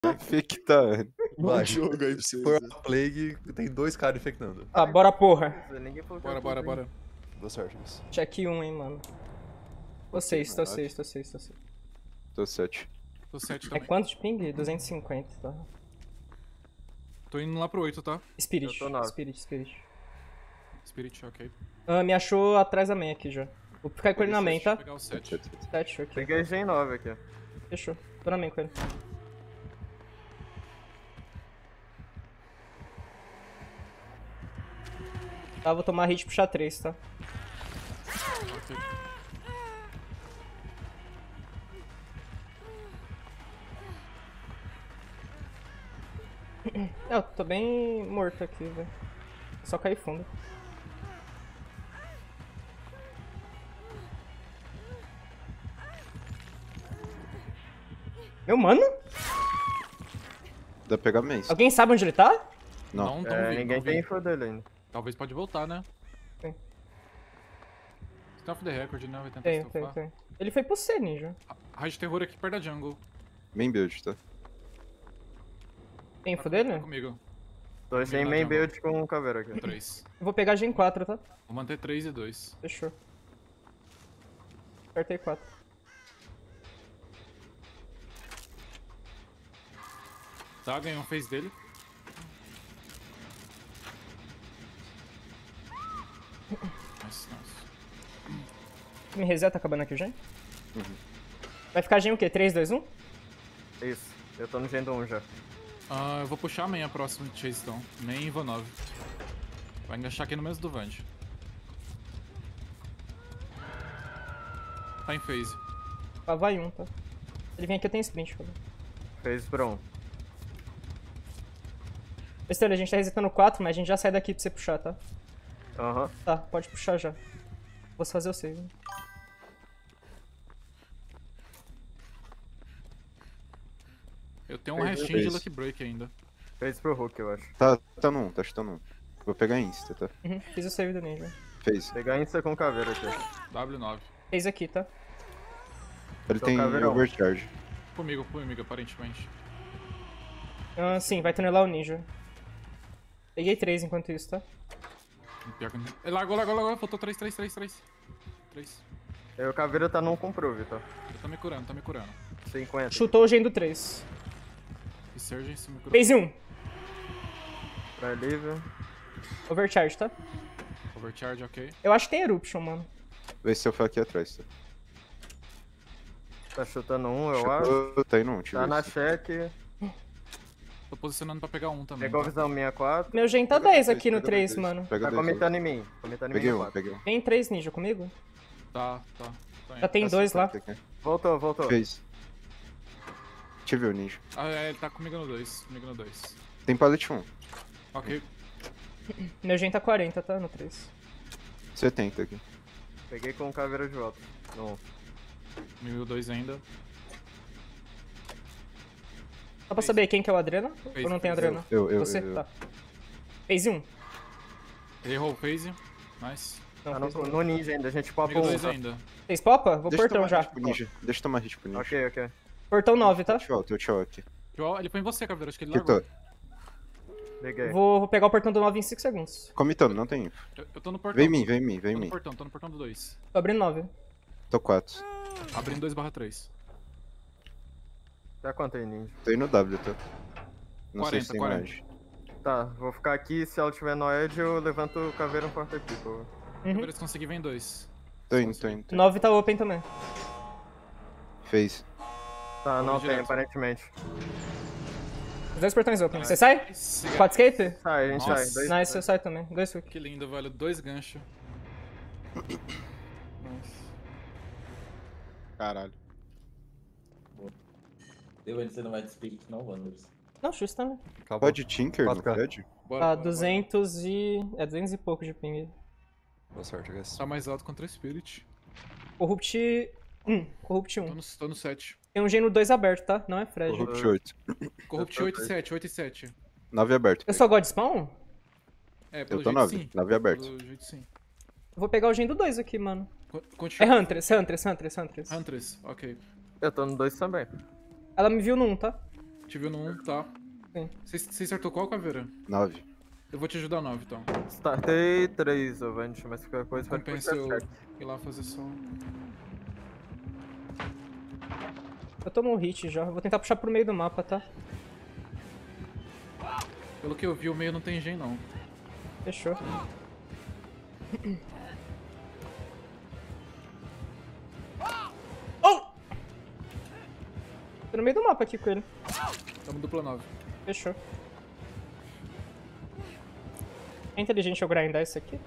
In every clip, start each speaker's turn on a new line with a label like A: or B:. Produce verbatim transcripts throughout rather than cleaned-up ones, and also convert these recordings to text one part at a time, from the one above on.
A: Infectar.
B: Vai.
A: jogo aí pra
B: Se
A: vocês.
B: for a Plague, tem dois caras infectando.
C: Ah, bora porra.
D: Ninguém falou que
E: Bora,
D: era
E: bora,
D: tudo, hein?
E: bora.
A: Boa sorte, Luiz.
C: Check um, hein, mano. Tô seis, tô
A: verdade.
C: seis, tô seis, tô seis.
A: Tô sete.
E: Tô sete
C: É
E: também.
C: quanto de ping? duzentos e cinquenta, tá?
E: Tô indo lá pro oito, tá?
C: Spirit,
D: Eu tô nove.
C: Spirit, Spirit.
E: Spirit, ok.
C: Ah, me achou atrás da main aqui já. Vou ficar com ele na main,
E: Deixa eu
C: tá?
E: pegar o sete.
A: sete, sete.
C: sete, ok.
D: Peguei Gen nove aqui.
C: Fechou. Tô na main com ele. Tá, vou tomar hit e puxar três, tá?
E: Ok.
C: É, eu tô bem morto aqui, velho. Só cair fundo. Meu mano?
A: Dá pra pegar mês.
C: Alguém sabe onde ele tá?
A: Não.
E: Não, não
D: É,
E: vi,
D: ninguém
E: não
D: tem
E: vi.
D: info dele ainda.
E: Talvez pode voltar, né?
C: Tem.
E: Stuff the record, né? Vai tentar
C: Tem, tem,
E: stuffar.
C: tem. Ele foi pro C, ninja.
E: Raid terror aqui perto da jungle.
A: Main build, tá?
C: Tem info
E: Tá
C: dele?
E: comigo.
D: Tô Gen main build com um caveira aqui.
E: três.
C: Eu vou pegar Gen quatro, tá?
E: Vou manter três e dois.
C: Fechou. Apertei quatro.
E: Tá, ganhei um phase dele. Nice, nice.
C: Me reseta acabando aqui o Gen? Vai ficar Gen o quê? três, dois, um?
D: Isso. Eu tô no Gen um já.
E: Ah, eu vou puxar a main a próxima de Chase então. Main e vou nove. Vai engaixar aqui no mesmo do Vand. Tá em phase.
C: Ah, vai um, tá? Ele vem aqui, eu tenho sprint, cara.
D: Fez pra um.
C: Besteira, a gente tá resetando quatro, mas a gente já sai daqui pra você puxar, tá?
D: Aham.
C: Tá, pode puxar já. Vou fazer o save.
E: Eu tenho um
D: Phase,
E: restinho de
A: phase.
E: Lucky Break ainda.
D: Fez pro Hulk, eu acho.
A: Tá, tá no um, tá chutando um. Vou pegar insta, tá?
C: Uhum, fiz o save do ninja.
A: Fez.
D: Pegar insta com caveira aqui.
E: W nove.
C: Fez aqui, tá?
A: Ele
D: Tô
A: tem
D: caveirão.
A: overcharge.
E: Comigo, comigo, aparentemente.
C: Ah, sim, vai tunelar o ninja. Peguei três enquanto isso, tá?
E: Pior que não- Ele largou, largou, largou. Faltou três, três, três, três. três.
D: E o caveira tá não com prove, tá?
E: Eu tô me curando, tô me curando.
D: cinquenta.
C: Chutou o gen do três.
E: Resurgence, me curando.
C: Fez um.
D: Pra livre.
C: Overcharge, tá?
E: Overcharge, ok.
C: Eu acho que tem Eruption, mano.
A: Vê se eu for aqui atrás, tá?
D: Tá chutando um, eu acho.
A: Chutou, tá indo um, deixa eu
D: Tá
A: ver
D: na
A: se-
D: check.
E: Tô posicionando pra pegar um também.
D: Pegou a
E: tá?
D: visão minha quatro.
C: Meu gen tá
A: Pega
C: dez
A: dois,
C: aqui no
A: pega
C: três,
A: dois.
C: mano.
A: Pega
D: Tá
A: dois,
D: comitando em mim. Comitando em mim
A: Peguei
D: no
A: um,
D: quatro.
A: peguei um.
C: Tem três ninja comigo?
E: Tá, tá. Tô
C: Já
E: indo.
C: tem
A: Tá
C: dois lá.
A: cinquenta aqui.
D: Voltou, voltou.
A: Fez. Tive o ninja.
E: Ah, é, ele tá comigo no dois. Comigo no dois.
A: Tem pallet um.
E: Ok.
C: Meu gen tá quarenta, tá? No três.
A: setenta aqui.
D: Peguei com caveira de volta. No um.
E: Comigo dois ainda.
C: Só pra saber quem que é o Adrena?
E: Fez,
C: Ou não tem
E: fez.
C: Adrena?
A: Eu, eu,
C: Você?
A: eu. eu.
C: Tá. Fez um.
E: Errou o phase. Nice.
C: Não,
D: Tá
C: fez
D: no,
C: um.
D: no ninja ainda, a gente popa
E: Comigo
D: um.
E: dois
D: Tá?
E: ainda.
C: Fez popa? Vou
A: Deixa eu
C: portão
A: tomar
C: já.
A: hit pro ninja. Deixa eu tomar hit pro ninja.
D: Ok, ok.
C: Portão nove, tá?
A: Tchau, teu tchau aqui.
E: Tio, Ele foi em você, Caveira. Acho que ele
A: Quitou.
E: largou.
D: Peguei.
C: Vou, vou pegar o portão do nove em cinco segundos.
A: Comitando, não tem info.
E: Eu, eu tô no portão.
A: Vem em mim, vem em mim, vem em
E: Tô no
A: mim.
E: portão, tô no portão do dois.
C: Tô abrindo nove.
A: Tô quatro.
E: Abrindo dois barra três.
D: Tá quanto aí, ninja?
A: Tô indo no W, tá? Não sei
E: quarenta,
A: se tem
E: quarenta.
A: mais.
D: Tá, vou ficar aqui. Se ela tiver no edge, eu levanto o caveira no porta people.
C: Uhum.
E: Caveira, se conseguir, vem dois.
A: Tô indo, tô indo. Tô indo.
C: nove tá open também.
A: Fez.
D: Tá, não
E: Vou
D: tem,
E: direto.
D: aparentemente.
C: Os dois portões open. Você sai?
E: Nice.
C: Quatro escape?
D: Sai, a gente
E: Nossa.
D: sai. Dois,
C: Nice, eu saio também. Dois hook.
E: Que lindo, velho. Dois ganchos.
F: Caralho.
G: Eu ele você não vai de Spirit não, Wanderers.
C: Não, X também.
B: Acabou.
A: Pode Tinker no
B: quatro K.
A: Fred?
E: Bora,
C: Tá,
E: bora,
C: duzentos e... É, duzentos e pouco de ping.
B: Boa sorte, guys.
E: bora. Tá mais alto contra Spirit.
C: Corrupt um. Corrupt
E: Tô
C: um.
E: no, tô no sete.
C: Tem um gen no dois aberto, tá? Não é Fred.
A: Corrupt oito.
E: Corrupt
D: tô
E: oito e sete, oito e sete.
A: nove aberto.
C: Eu sou God Spawn?
E: É, pelo
A: Eu tô
E: jeito
A: nove.
E: sim.
A: nove aberto.
E: Pelo jeito sim.
C: Eu vou pegar o gen do dois aqui, mano.
E: Co-
C: É
E: Continua.
C: Huntress, Huntress, Huntress, Huntress.
E: Huntress, ok.
D: Eu tô no dois também.
C: Ela me viu num, tá?
E: Te viu no um, tá.
C: Sim.
E: Você você acertou qual, Caveira?
A: nove.
E: Eu vou te ajudar nove, então.
D: Startei três, ô Vand, mas qualquer coisa pode
E: Compensa
D: puxar
E: eu
D: check.
E: ir lá fazer só.
C: Eu tomo um hit já. Eu vou tentar puxar pro meio do mapa, tá?
E: Pelo que eu vi, o meio não tem gen, não.
C: Fechou. Oh! Tô no meio do mapa aqui com ele.
E: Tamo dupla nove.
C: Fechou. É inteligente eu grindar isso aqui?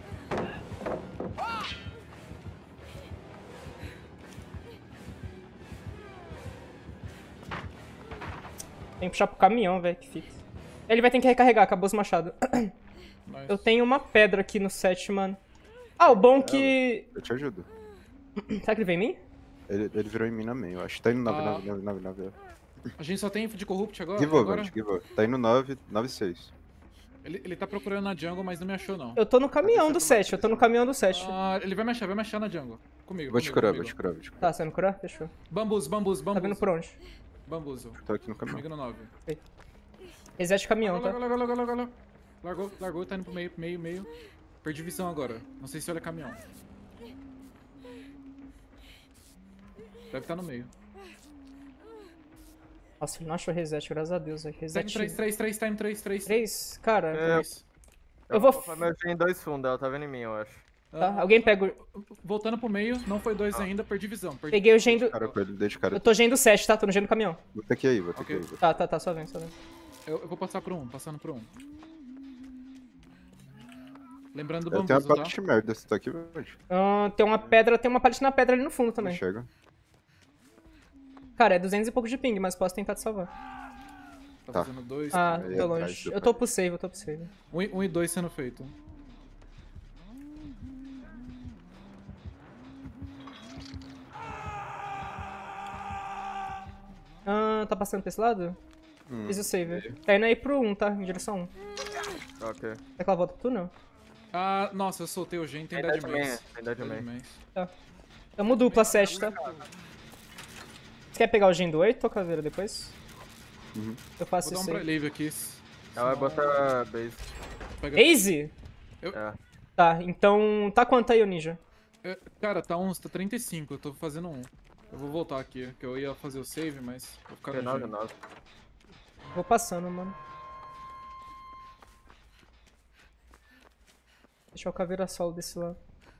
C: Tem que puxar pro caminhão, velho, que fica. Ele vai ter que recarregar, acabou os machados.
E: Nice.
C: Eu tenho uma pedra aqui no set, mano. Ah, o bom que...
A: Eu te ajudo.
C: Será que ele vem em mim?
A: Ele, ele virou em mim na main, eu acho. Tá indo nove,
E: Ah.
A: nove, nove, nove, nove.
E: A gente só tem de Corrupt agora?
A: Give over,
E: agora?
A: give over. Tá indo nove, nove, seis.
E: Ele, ele tá procurando na jungle, mas não me achou, não.
C: Eu tô no caminhão do set, eu tô no caminhão do set.
E: Ah, ele vai me achar, vai me achar na jungle. Comigo,
A: Vou te
E: comigo,
A: curar,
E: comigo.
A: vou te curar, vou te curar.
C: Tá, você vai me curar? Fechou.
E: Bambus, bambus,
C: Tá
E: bambus.
C: vindo por onde?
E: Bambuzo.
A: Tô aqui no caminho.
E: Comigo no nove.
C: Reset caminhão,
E: Largou,
C: tá?
E: largou, largou, largou, largou. Largou, largou, tá indo pro meio, meio, meio. Perdi visão agora. Não sei se olha caminhão. Deve estar no meio.
C: Nossa, ele não achou reset, graças a Deus, velho.
E: Time
C: Reset.
E: três, três, três, time três, três.
C: três? Cara,
D: É,
E: três.
C: eu vou...
D: fazer meu gen em dois fundos, ela tá vendo em mim, eu acho.
C: Tá, alguém pega o...
E: Voltando pro meio, não foi dois ainda, perdi visão. Perdi...
C: Peguei o gen do...
A: Cara, com ele, deixa o cara.
C: Eu tô gen do set, tá? Tô no gen do caminhão.
A: Vou ter que ir aí, vou ter
E: Ok.
A: que ir aí.
C: Tá, tá, tá, só vem, só vem.
E: Eu, eu vou passar pro um, passando pro um. Lembrando do
A: Eu tenho uma
E: bambuzo, tá?
A: parte de merda, você tá aqui hoje.
C: Ah, tem uma pedra, tem uma pallet na pedra ali no fundo
A: Não
C: também.
A: chega.
C: Cara, é duzentos e pouco de ping, mas posso tentar te salvar.
E: Tá
A: Tá.
E: fazendo dois.
C: Ah,
A: Aí
C: tô
A: atrás
C: longe.
A: do
C: Eu tô pro save, eu tô pro save.
E: Um, e- um e dois sendo feito.
C: Ah, tá passando pra esse lado?
A: Hum.
C: Fiz o save. Tá indo aí pro um, tá? Em direção um.
D: Ok.
C: Quer que ela volta pro túnel?
E: Ah, nossa, eu soltei o gen, tem
D: Tem
E: Dead
D: Dead Man,
E: Mace.
D: tem Dead Man.
E: Mace.
C: Tamo dupla set, tá? Você quer pegar o gen do oito ou caveira depois?
A: Uhum.
C: Eu faço
E: Vou dar um
C: isso aí.
E: prelave aqui.
D: Ela vai botar base.
E: Pega...
C: Easy?
D: É.
C: Tá, então... Tá quanto aí, o ninja?
E: É, cara, tá uns, tá trinta e cinco, eu tô fazendo um. Eu vou voltar aqui, que eu ia fazer o save, mas vou ficar no
D: nove,
E: gen.
D: nove.
C: Vou passando, mano. Deixa o caveira solo desse lado.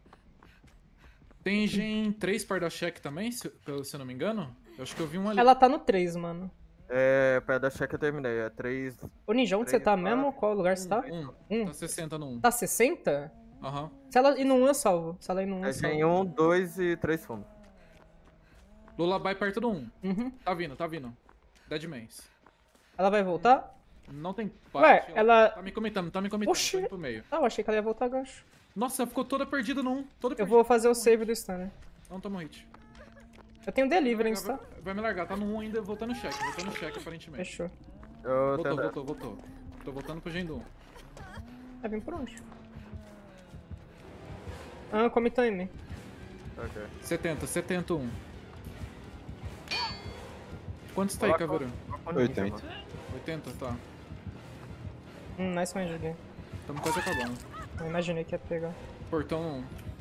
E: Tem gen três Pardashek também, se, eu- se eu não me engano? Eu acho que eu vi um ali.
C: Ela tá no três, mano.
D: É, pé da check eu terminei, é três.
C: Ô, ninja, onde você tá
D: Três,
C: mesmo? Qual lugar você tá?
E: Um,
C: Um.
E: tá sessenta no um.
C: Tá sessenta?
E: Aham.
C: Se ela ir no um, eu salvo. Se ela ir no um, eu
D: É
C: salvo.
D: gen um, dois e três fundos.
E: Lullaby perto do um.
C: Uhum.
E: Tá vindo, tá vindo. Dead Mace.
C: Ela vai voltar?
E: Não tem
C: Ué,
E: parte.
C: ela-
E: Tá me comentando, tá me comentando.
C: Oxi.
E: Tô indo pro meio.
C: Ah, eu achei que ela ia voltar gancho.
E: Nossa, ela ficou toda perdida no um. Toda
C: Eu
E: perdida.
C: vou fazer o save do stunner.
E: Não toma hit.
C: Eu tenho deliverance,
E: Vai,
C: tá?
E: vai me largar, tá no um ainda, voltando no check. Voltando no check, aparentemente.
C: Fechou.
D: Eu
E: Voltou,
D: tenho
E: voltou, voltou. Tô voltando pro gen do um.
C: Vai vir por onde? Ah, come time.
D: Ok.
E: setenta, setenta, um. Quantos tá aí,
D: Coloca-
E: Caveira?
D: Coloca o ninja,
A: oitenta.
D: mano.
E: oitenta? Tá.
C: Hum, nice range game.
E: Tamo quase acabando.
C: Eu imaginei que ia pegar.
E: Portão um.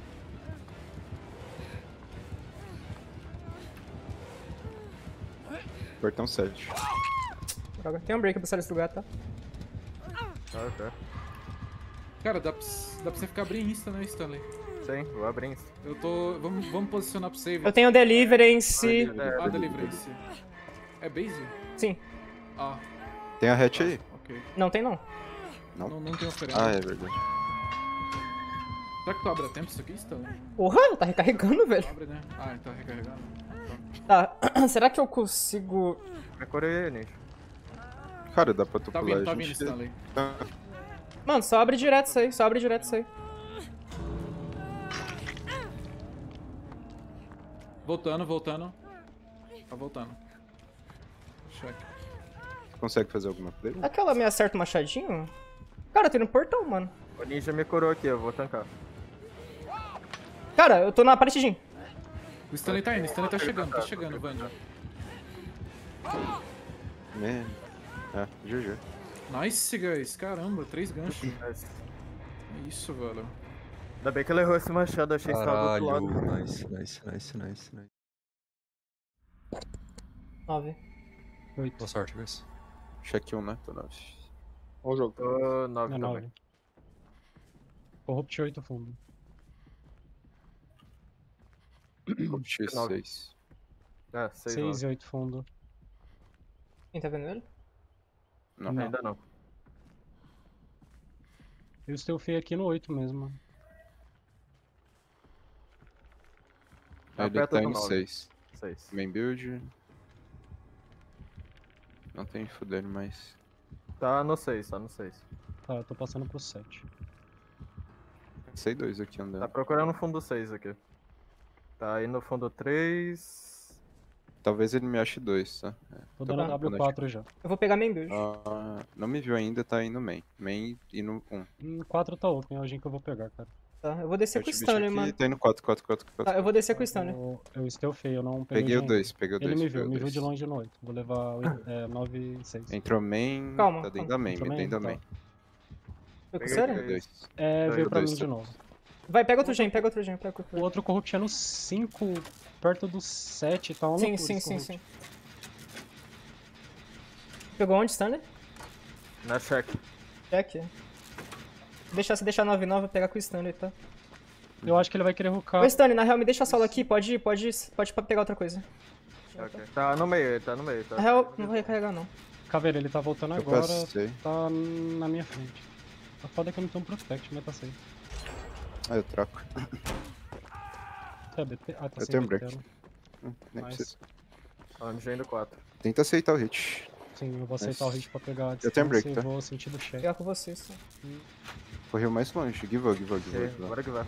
A: Portão sete.
C: Droga. Tem um break pra sair desse lugar, tá?
D: Tá, ok.
E: Cara, dá pra, dá pra você ficar abrindo insta, né, Stanley?
D: Sim, vou abrir isso.
E: Eu tô... Vamos, vamos posicionar pro save.
C: Eu tenho deliverance.
D: É,
E: Ah, deliverance. É base?
C: Sim.
E: Ah,
A: Tem a hatch aí?
E: ok.
C: Não tem não.
A: Não?
E: Não, não tem oferenda.
A: Ah, é verdade.
E: Será que tu abre a tempo isso aqui, Stanley?
C: Porra, tá recarregando, velho.
E: Abre, né? Ah, tá recarregando.
C: Tá. Será que eu consigo...
D: Me curei, ninja.
A: Cara, dá pra tu
E: Tá
A: pular
E: vindo, tá
A: a
E: vindo,
A: gente...
E: Stanley.
C: Mano, só abre direto isso aí. Só abre direto isso aí.
E: Voltando, voltando. Tá voltando. Check.
A: Consegue fazer alguma play?
C: Aquela me acerta o machadinho? Cara, eu tô no portão, mano.
D: O ninja me curou aqui, eu vou tancar.
C: Cara, eu tô na parede de Jin.
E: O Stanley tá indo, o Stanley tá chegando, tá chegando, Vandy.
A: Man. É, G G.
E: Nice, guys. Caramba, três ganchos.
D: Nice.
E: É isso, velho.
D: Ainda bem que ele errou esse machado, achei que estava do outro
B: Caralho,
D: lado.
B: nice, nice, nice, nice, nice.
C: nove.
B: Boa sorte, guys.
A: Check um, né? Tô nove.
F: Olha o jogo.
D: Tô nove
F: É
D: também.
F: nove. Corrupt oito fundo.
A: X
D: Nove.
A: seis.
D: É, seis,
F: seis
D: nove.
F: e oito fundo.
C: Quem tá vendo ele?
A: Não.
F: Não.
D: Ainda não.
F: Eu estou feio aqui no oito mesmo.
A: Ele
D: Aperta
A: tá
D: do
A: em
D: nove.
A: seis.
D: seis.
A: Main build. Não tem info dele, mas.
D: Tá no seis, tá no seis.
F: Tá, eu tô passando pro sete.
A: Sei dois aqui andando.
D: Tá procurando no fundo seis aqui. Tá aí no fundo três.
A: Talvez ele me ache dois, tá? É.
F: Tô
A: Tô
F: dando
A: bom,
F: W quatro já.
C: Eu vou pegar main build.
A: Ah, não me viu ainda, tá indo main. Main e no um.
F: Hum, quatro tá open, é o gen que eu vou pegar, cara.
C: Tá, eu vou descer com o
A: Heartbeat
C: Stanley,
A: aqui,
C: mano.
A: tá indo quatro, quatro, quatro, quatro.
C: Tá, eu vou descer com o Stanley.
F: Eu, eu estou feio, eu não peguei
A: Peguei o
F: gen.
A: dois, peguei o dois.
F: Ele me
A: peguei
F: viu,
A: o
F: me viu
A: dois.
F: de longe no oito. Vou levar oito, é, nove e seis.
A: Entrou main,
C: Calma,
A: tá dentro
C: calma.
A: da main,
F: Entrou
A: me
F: main?
A: dentro da
F: Tá.
A: main.
C: Foi com o
D: Peguei
C: Stanley?
D: três.
A: dois.
F: É,
D: Dois,
F: veio pra
A: dois,
F: mim de
A: tá.
F: novo.
C: Vai, pega outro gen, pega outro gen, pega outro
F: O
C: gen.
F: outro corrupt é no cinco, perto do sete, tá uma
C: Sim,
F: loucura
C: sim,
F: esse
C: sim,
F: corrupt.
C: sim. Pegou onde, Stanley?
D: Na check.
C: Check. Deixa, se deixar nove nove, eu pegar com o Stanley, tá?
F: Eu acho que ele vai querer rucar.
C: Ô, Stanley, na real, me deixa solo aqui, pode ir, pode ir, pode pegar outra coisa.
D: Ok. Tá no meio, ele tá no meio. Tá.
C: Na real, não vou recarregar, não.
F: Caveira, ele tá voltando
A: Eu
F: agora,
A: passei.
F: tá na minha frente. A foda é que eu não tenho um protect, mas tá safe.
A: Ah, eu troco.
F: É, B T? Ah, tá
A: Eu
F: sem
A: tenho
F: B T,
A: break.
F: né?
A: Hum, Nem
F: Nice.
A: precisa.
D: Ó, no gen do quatro.
A: Tenta aceitar o hit.
F: Sim, eu vou aceitar o
A: Nice.
F: hit pra pegar a
A: Eu
F: distância
A: tenho break,
F: e
A: tá?
F: vou sentido check.
C: Pegar com vocês. Tá?
A: Correu mais longe. Give up, give up, give
D: Ok,
A: up.
D: bora que vai.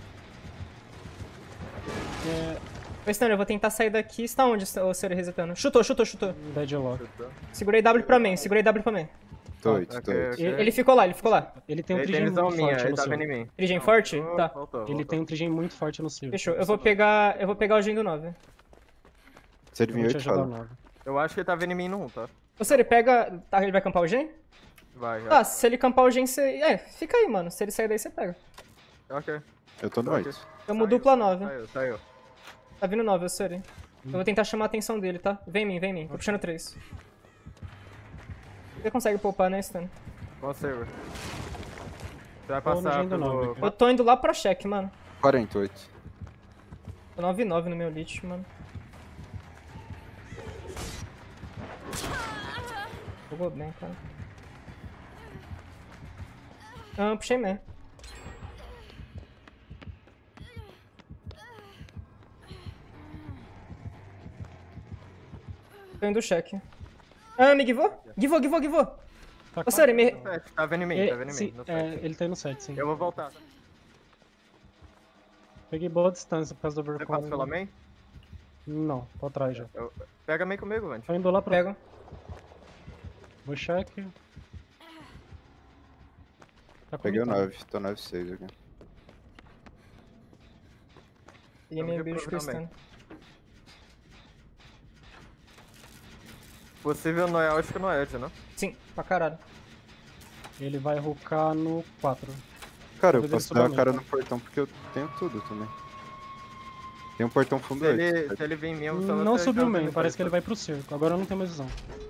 F: É,
C: Ô, Stanley, eu vou tentar sair daqui. Você tá onde, ô, Seri, resetando? Chutou, chutou, chutou.
F: deadlock.
C: Segurei W pra main, segurei W pra main.
A: Tô oito, tô
D: Ok,
A: oito.
D: ok.
C: Ele, ele ficou lá, ele ficou lá.
F: Ele tem um
D: Ele tem
F: trigem
D: visão
F: muito
D: minha,
F: forte
D: ele
F: no
D: tá vendo
F: silver.
D: em mim.
C: Trigem forte?
D: Voltou,
C: Tá.
D: Voltou,
F: Ele
D: voltou.
F: tem um trigem muito forte no silver.
C: Fechou, eu vou pegar. Eu vou pegar o gen do nove.
A: Se ele
F: Eu
A: vir
F: vou te
A: oito,
F: ajudar
A: fala.
F: nove.
D: Eu acho que ele tá vendo em mim no um, tá?
C: Ô, Seri, pega. Tá, ele vai campar o gen?
D: Vai, já.
C: Tá, se ele campar o gen, você. É, fica aí, mano. Se ele sair daí, você pega.
D: Ok.
A: Eu tô no
D: Ok.
A: oito.
C: Tamo
D: Saiu,
C: dupla nove.
D: Saiu, saiu.
C: Tá vindo nove, ô, Seri. Eu vou tentar chamar a atenção dele, tá? Vem em mim, vem em mim. Tô puxando três. Você consegue poupar, né, Stan?
D: Consigo. Você vai
F: Tô no
D: passar
F: gen do nove
D: pelo...
F: aqui.
C: Eu tô indo lá pra check, mano.
A: quarenta e oito.
C: Tô nove nove no meu lit, mano. Jogou bem, cara. Ah, puxei man. Tô indo check. Ah, me givou? Givou, givou, givou.
F: Tá
C: Ô, Seri, me...
D: sete, tá vendo em mim,
F: Ele,
D: tá vendo em
F: sim,
D: mim. No
F: é,
D: sete.
F: ele tá no sete, sim.
D: Eu vou voltar.
F: Peguei boa distância por causa do
D: Você passa pela
F: overcom.
D: main?
F: Não, tô atrás já.
D: Eu... Pega a main comigo, Vand.
F: Tô indo lá pra...
C: Pego.
F: Vou check. Tá
A: Peguei o
F: comigo, tá?
A: nove, tô nove seis aqui.
C: Peguei minha
D: Vamos
C: build
D: reprovar
C: cristã.
D: Possível no acho que no Edge, né?
C: Sim, pra caralho.
F: Ele vai rucar no quatro.
A: Cara, eu
F: Talvez
A: posso
F: ele
A: dar a
F: suba
A: cara
F: mesmo.
A: no portão porque eu tenho tudo também. Tem um portão fundo
D: Se ele,
A: oito.
D: se ele vir em mim, eu só vou
F: Não
D: ter
F: subiu o
D: chance
F: main,
D: de
F: parece que ele
D: fazer.
F: vai pro circo. Agora eu não tenho mais visão.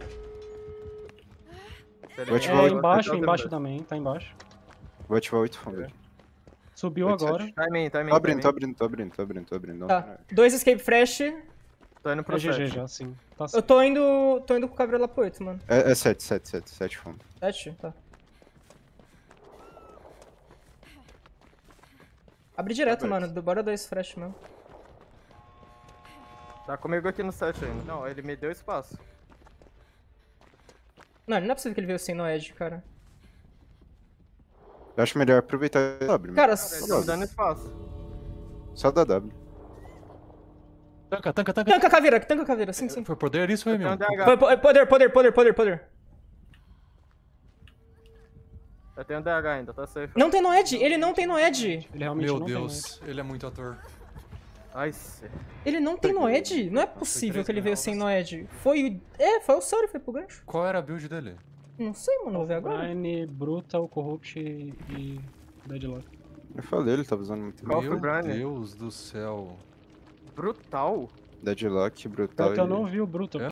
D: Se ele
A: Vou
D: vir
A: ativar
D: em
F: É
A: oito.
D: mim,
F: embaixo,
D: eu vou ter
F: embaixo
D: chance.
F: da main, tá embaixo.
A: Vou ativar oito fundo aqui.
F: Subiu
A: Oito,
F: agora.
A: sete.
D: Tá em mim, tá em mim.
A: Tô
D: tá em
A: abrindo,
D: mim.
A: tô abrindo, tô abrindo, tô abrindo, tô abrindo. Não,
C: Tá.
A: não.
C: Dois escape fresh.
D: Tô indo pro
F: É G G
D: sete.
F: já, sim. Tá
C: Eu
F: certo.
C: tô indo. tô indo com o cabelo lá pro oito, mano.
A: É, é sete, sete, sete, sete fundo.
C: Sete? Tá. Abre direto,
A: Tá
C: mano. Bora dois fresh mesmo.
D: Tá comigo aqui no sete ainda. Não, ele me deu espaço.
C: Não, não é possível que ele veio sem no edge, cara.
A: Eu acho melhor aproveitar a W.
C: Cara,
A: mano.
D: Ele
C: s-
D: tá me dando espaço.
A: Só da W.
B: Tanca, tanca, tanca.
C: tanca a caveira, tanca a caveira, sim, sim.
B: Foi poder isso, foi,
D: Eu tenho
B: meu?
D: um D H.
C: Foi, po- Poder, poder, poder, poder, poder.
D: Eu tenho um D H ainda, tá safe.
C: Não tem no edge, ele não tem no edge.
F: Ele realmente
B: Meu
F: não tem
B: Deus, ele é muito ator.
D: Nice.
C: Ele não tem Noed? Não é possível que ele veio sem Noed. Foi. É, foi o Sauri que foi pro gancho.
B: Qual era a build dele?
C: Não sei, mano, vou ver agora.
F: Brine, Brutal, Corrupt e, e Deadlock.
A: Eu falei, ele tava usando muito
D: Qual
A: bem.
D: foi o
B: Meu
D: Brian?
B: Deus do céu.
D: Brutal.
A: Deadlock, brutal
F: Pior que eu
A: e-
F: não vi o Brutal.